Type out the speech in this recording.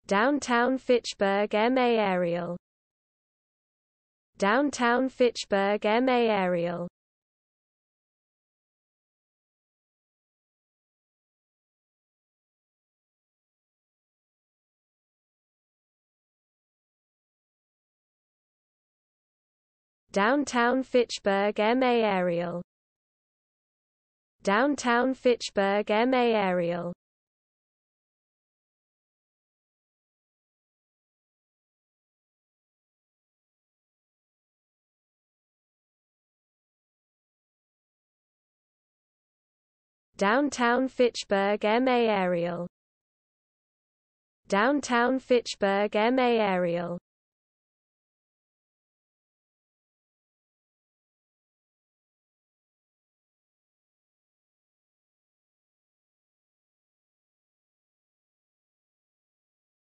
Downtown Fitchburg MA aerial. Downtown Fitchburg MA aerial. Downtown Fitchburg MA aerial. Downtown Fitchburg MA aerial. Downtown Fitchburg MA aerial. Downtown Fitchburg MA aerial.